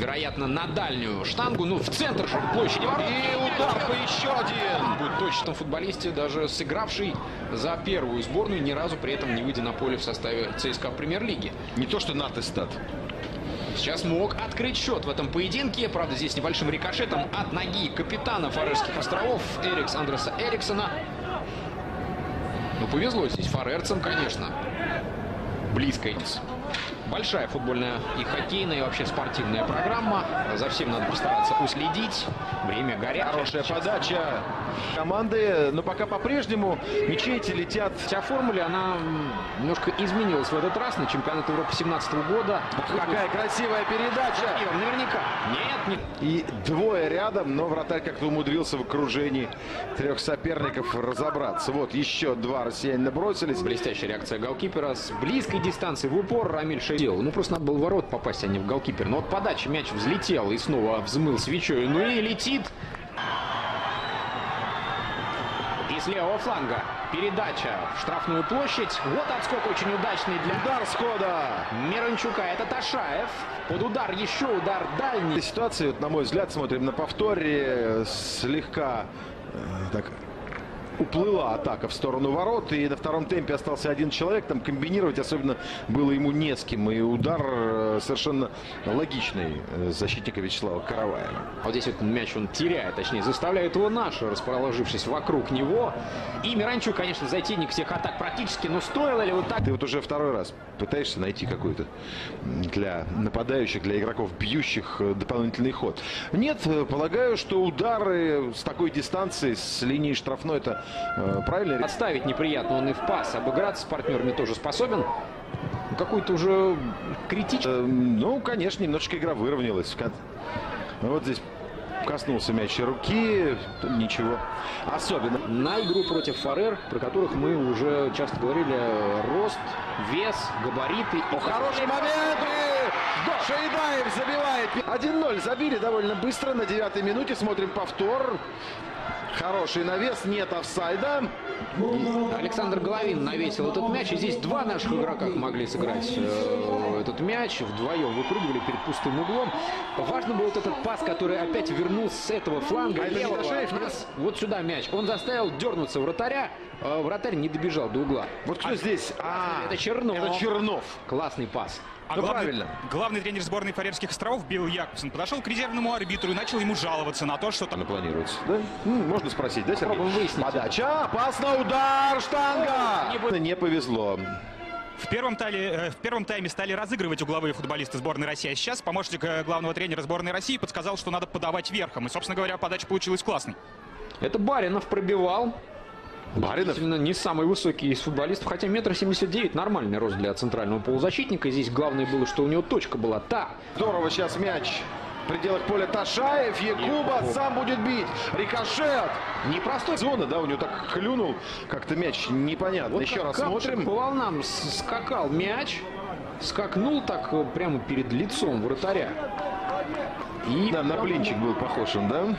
вероятно, на дальнюю штангу, ну, в центр площади ворот. И удар по еще один. Будет точно футболисте, даже сыгравший за первую сборную, ни разу при этом не выйдя на поле в составе ЦСКА премьер-лиги. Не то что Натестат. Сейчас мог открыть счет в этом поединке. Правда, здесь небольшим рикошетом от ноги капитана Фарерских островов Андреса Эриксона. Ну, повезло здесь фарерцам, конечно. Близко. Большая футбольная и хоккейная, и вообще спортивная программа. За всем надо постараться уследить. Время горячее. Хорошая подача команды, но пока по-прежнему мячи эти летят. Вся формула, она немножко изменилась в этот раз на чемпионат Европы 2017 года. Какая красивая передача. Наверняка. Нет. И двое рядом, но вратарь как-то умудрился в окружении трех соперников разобраться. Вот еще два россиянина бросились. Блестящая реакция голкипера с близкой дистанции в упор. Рамиль Шейдел. Ну, просто надо было в ворот попасть, а не в голкипер. Но вот подача, мяч взлетел и снова взмыл свечой. Ну и летит. И с левого фланга передача в штрафную площадь. Вот отскок очень удачный для удар схода Миранчука. Это Ташаев. Под удар еще удар дальний. Ситуация, вот, на мой взгляд, смотрим на повторе, слегка так уплыла атака в сторону ворот, и на втором темпе остался один человек. Там комбинировать особенно было ему не с кем. И удар совершенно логичный защитника Вячеслава Караваева. Вот здесь вот мяч он теряет, точнее заставляет его наши, расположившись вокруг него. И Миранчук, конечно, затейник всех атак практически, но стоило ли вот так? Ты вот уже второй раз пытаешься найти какой-то для нападающих, для игроков бьющих дополнительный ход. Нет, полагаю, что удары с такой дистанции, с линии штрафной, это правильно. Отставить неприятно он и в пас. Обыграться с партнерами тоже способен. Какой-то уже критичный. Ну, конечно, немножечко игра выровнялась. Вот здесь коснулся мяч руки. Ничего особенно. На игру против Фарер, про которых мы уже часто говорили, рост, вес, габариты. Хороший момент! Шейдаев забивает. 1-0 забили довольно быстро на 9-й минуте. Смотрим повтор. Хороший навес, нет офсайда. Александр Головин навесил этот мяч. И здесь два наших игрока могли сыграть этот мяч. Вдвоем выпрыгивали перед пустым углом. Важно был вот этот пас, который опять вернулся с этого фланга. Вот сюда мяч. Он заставил дернуться вратаря. Вратарь не добежал до угла. Вот кто здесь? Это Чернов. Это Чернов. Классный пас. Главный тренер сборной Фарерских островов Билл Якобсон подошел к резервному арбитру и начал ему жаловаться на то, что там планируется. Да? Можно спросить, да, Сергей? Попробуем выяснить. Подача, опасно, удар, штанга! Не повезло. В первом тайме стали разыгрывать угловые футболисты сборной России. А сейчас помощник главного тренера сборной России подсказал, что надо подавать верхом. И, собственно говоря, подача получилась классной. Это Баринов пробивал. Баринов? Не самый высокий из футболистов, хотя 1,79 м нормальный рост для центрального полузащитника. Здесь главное было, что у него точка была та. Здорово сейчас мяч в пределах поля. Ташаев, Якуба сам будет бить. Рикошет. Непростой. Зона, да, у него так клюнул. Как-то мяч непонятно. Вот еще раз как смотрим. По волнам скакал мяч. Скакнул так прямо перед лицом вратаря. И да, на блинчик был похож он, да?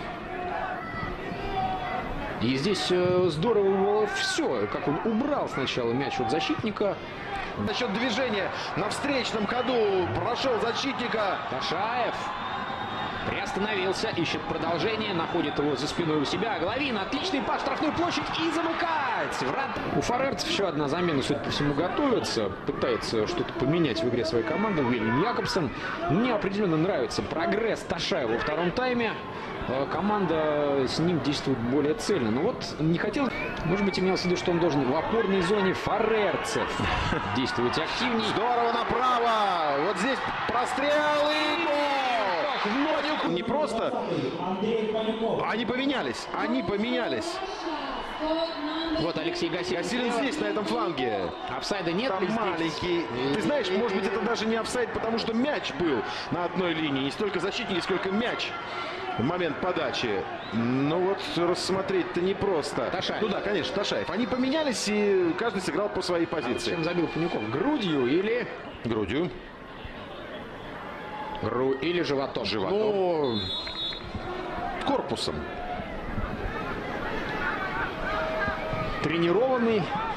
И здесь здорово было все, как он убрал сначала мяч от защитника. За счет движения на встречном ходу прошел защитника. Ташаев приостановился, ищет продолжение, находит его за спиной у себя. Головин, отличный пас, штрафную площадь и замыкает. У фарерцев еще одна замена, судя по всему, готовится. Пытается что-то поменять в игре своей команды. Уильям Якобсон. Мне определенно нравится прогресс Ташаева во втором тайме. Команда с ним действует более цельно. Но вот не хотел, может быть, имелось в виду, что он должен в опорной зоне фарерцев действовать активнее. Здорово направо. Вот здесь прострел и гол. Не просто. Они поменялись. Вот Алексей Гасилин. Гасилин здесь, на этом фланге. Офсайда нет. Там маленький. Ты знаешь, может быть, это даже не офсайд, потому что мяч был на одной линии. Не столько защитники, сколько мяч. В момент подачи. Ну вот рассмотреть-то непросто. Ташаев. Ну да, конечно, Ташаев. Они поменялись, и каждый сыграл по своей позиции. Чем забил Панюков? Грудью или... Грудью. Или животом? Животом. Ну, корпусом. Тренированный